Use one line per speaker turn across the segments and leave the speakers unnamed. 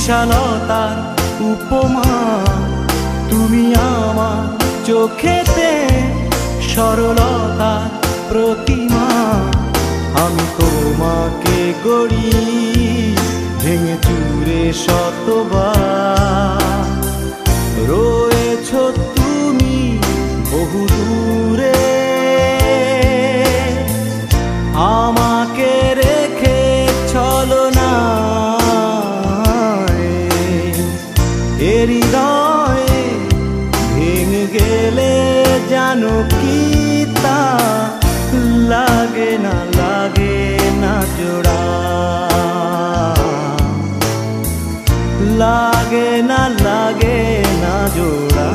বিশালতার উপমা, তুমি আমার চোখেতে সরলতার প্রতিমা। আমি তোমাকে গড়ি ভেঙে চুরে শতবার, রয়েছ তুমি বহু দূরে, আমাকে রেখে চলো না হৃদয়ে। ভেঙে গেলে জানো কি তা লাগে না জোড়া, লাগে না জোড়া।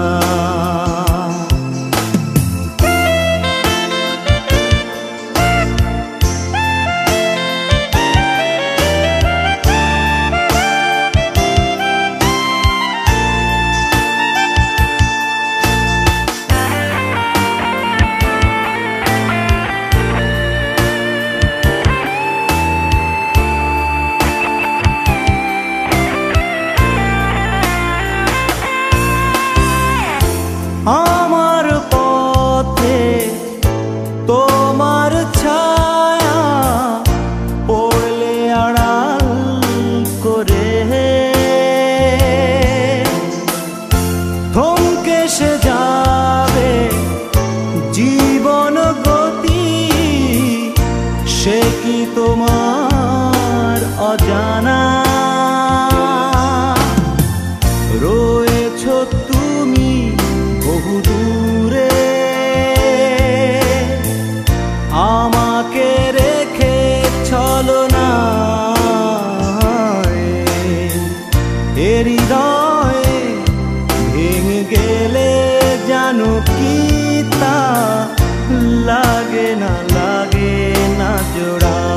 আমার পথে তোমার ছায়া পড়লে আড়াল করে, থমকে সে যাবে জীবন গতি, সে কি তোমার অজানা? রয়েছ তুমি বহু দূরে, আমাকে রেখে চলো না হৃদয়ে। ভেঙে গেলে জানো কি তা লাগে না জোড়া,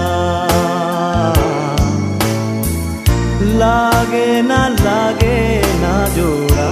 লাগে না জোড়া।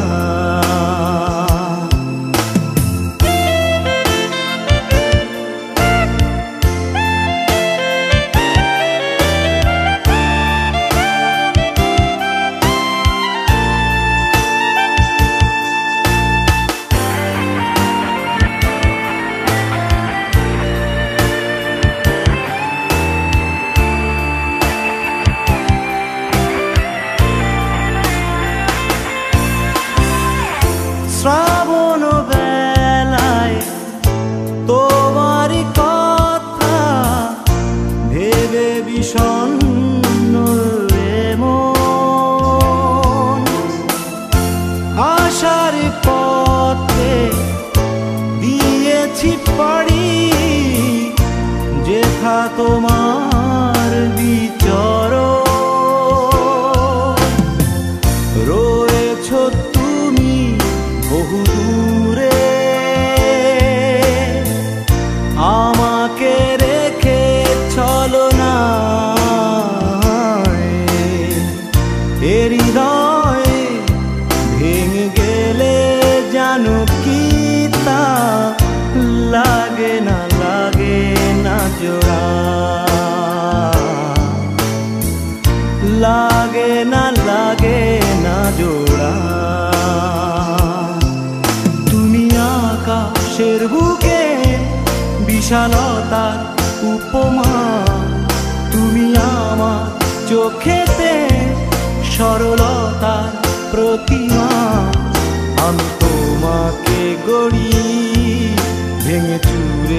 শ্রাবণ বেলায় তোমারই কথা ভেবে বিষণ্ণ মন, আশার পথে দিয়েছি পাড়ি, যেথা তোমার বিচরণ। রয়েছ তুমি বহু দূরে, আমাকে রেখে চলো না হৃদয়ে। ভেঙে গেলে জানো কি তা লাগে না জোড়া, লাগে না জোড়া। তুমি আকাশের বুকে বিশালতার উপমা, তুমি আমার চোখেতে সরলতার প্রতিমা। আমি তোমাকে গড়ি ভেঙে চুরে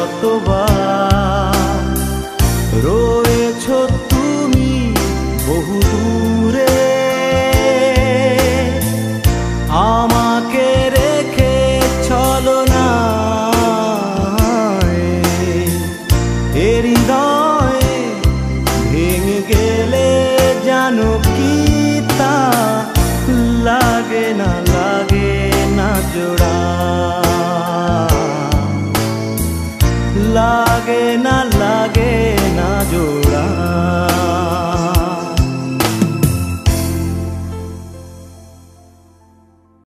শতবার, রয়েছ তুমি বহু দূরে, আমাকে রেখে চলো না হৃদয়ে। ভেঙে গেলে জানো কি তা লাগে না জোড়া, লাগে না জোড়া।